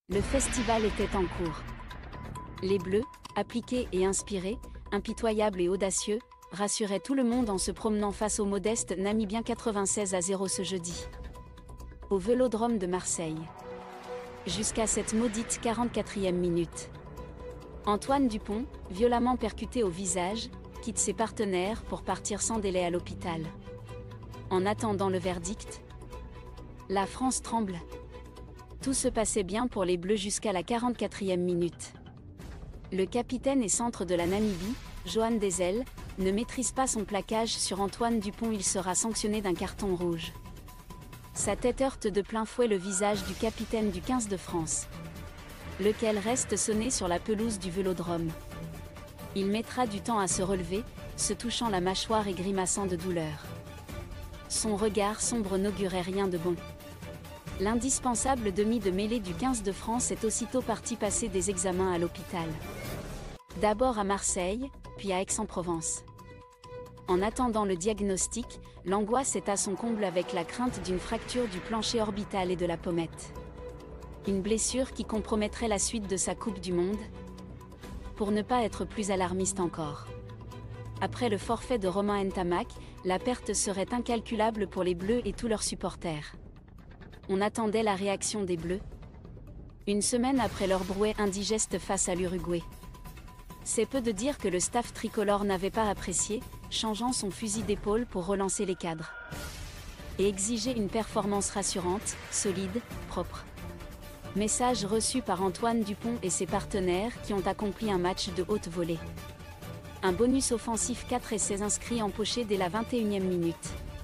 Le festival était en cours. Les Bleus, appliqués et inspirés, impitoyables et audacieux, rassuraient tout le monde en se promenant face au modeste Namibien 96-0 ce jeudi. Au Vélodrome de Marseille. Jusqu'à cette maudite 44e minute. Antoine Dupont, violemment percuté au visage, quitte ses partenaires pour partir sans délai à l'hôpital. En attendant le verdict, la France tremble. Tout se passait bien pour les Bleus jusqu'à la 44e minute. Le capitaine et centre de la Namibie, Johan Desel, ne maîtrise pas son plaquage sur Antoine Dupont. Il sera sanctionné d'un carton rouge. Sa tête heurte de plein fouet le visage du capitaine du 15 de France, lequel reste sonné sur la pelouse du Vélodrome. Il mettra du temps à se relever, se touchant la mâchoire et grimaçant de douleur. Son regard sombre n'augurait rien de bon. L'indispensable demi de mêlée du 15 de France est aussitôt parti passer des examens à l'hôpital. D'abord à Marseille, puis à Aix-en-Provence. En attendant le diagnostic, l'angoisse est à son comble avec la crainte d'une fracture du plancher orbital et de la pommette. Une blessure qui compromettrait la suite de sa Coupe du Monde. Pour ne pas être plus alarmiste encore. Après le forfait de Romain Ntamak, la perte serait incalculable pour les Bleus et tous leurs supporters. On attendait la réaction des Bleus. Une semaine après leur brouet indigeste face à l'Uruguay. C'est peu de dire que le staff tricolore n'avait pas apprécié, changeant son fusil d'épaule pour relancer les cadres. Et exiger une performance rassurante, solide, propre. Message reçu par Antoine Dupont et ses partenaires qui ont accompli un match de haute volée. Un bonus offensif 4 essais inscrits empochés dès la 21e minute.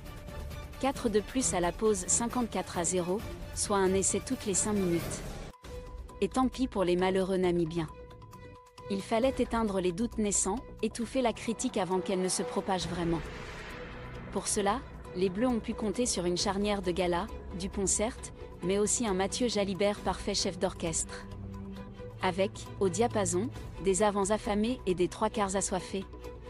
4 de plus à la pause 54-0, soit un essai toutes les 5 minutes. Et tant pis pour les malheureux Namibiens. Il fallait éteindre les doutes naissants, étouffer la critique avant qu'elle ne se propage vraiment. Pour cela, les Bleus ont pu compter sur une charnière de gala, Dupont certes, mais aussi un Mathieu Jalibert parfait chef d'orchestre. Avec, au diapason, des avants affamés et des trois quarts assoiffés.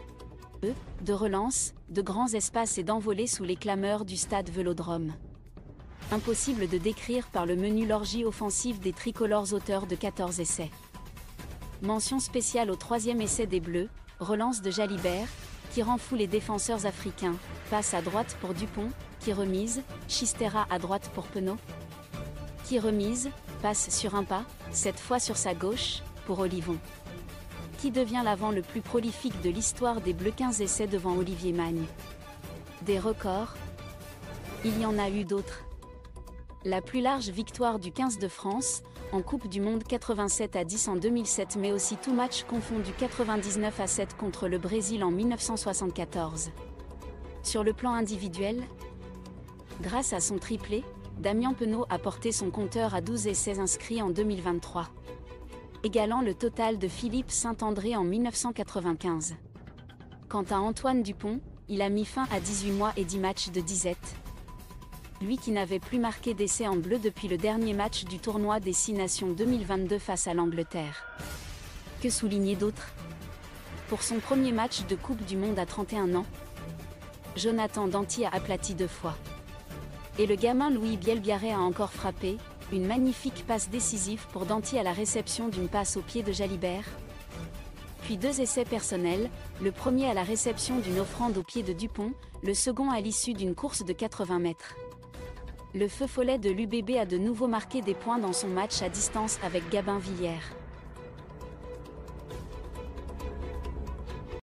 De relance, de grands espaces et d'envolées sous les clameurs du stade Vélodrome. Impossible de décrire par le menu l'orgie offensive des tricolores auteurs de 14 essais. Mention spéciale au 3e essai des Bleus, relance de Jalibert, qui rend fou les défenseurs africains, passe à droite pour Dupont, qui remise, Chistera à droite pour Penaud. Qui remise, passe sur un pas, cette fois sur sa gauche, pour Olivon. Qui devient l'avant le plus prolifique de l'histoire des Bleus 15 essais devant Olivier Magne. Des records, il y en a eu d'autres. La plus large victoire du 15 de France, en Coupe du Monde 87-10 en 2007 mais aussi tout match confondu 99-7 contre le Brésil en 1974. Sur le plan individuel, grâce à son triplé, Damien Penaud a porté son compteur à 12 essais inscrits en 2023. Égalant le total de Philippe Saint-André en 1995. Quant à Antoine Dupont, il a mis fin à 18 mois et 10 matchs de disette. Lui qui n'avait plus marqué d'essai en bleu depuis le dernier match du tournoi des 6 Nations 2022 face à l'Angleterre. Que souligner d'autre? Pour son premier match de Coupe du Monde à 31 ans, Jonathan Danty a aplati 2 fois. Et le gamin Louis Bielbiarré a encore frappé, une magnifique passe décisive pour Danty à la réception d'une passe au pied de Jalibert. Puis 2 essais personnels, le premier à la réception d'une offrande au pied de Dupont, le second à l'issue d'une course de 80 mètres. Le feu follet de l'UBB a de nouveau marqué des points dans son match à distance avec Gabin Villière.